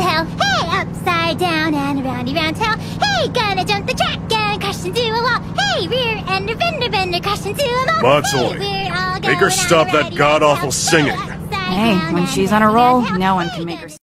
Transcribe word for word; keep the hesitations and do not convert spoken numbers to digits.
hell. Hey, upside down and around around hell. Hey, gonna jump the track and crash into a wall. Hey, rear ender bender bender crash into a wall. Matsui, Hey, make her stop that god-awful singing. Hey, when she's on a roll, no one can make her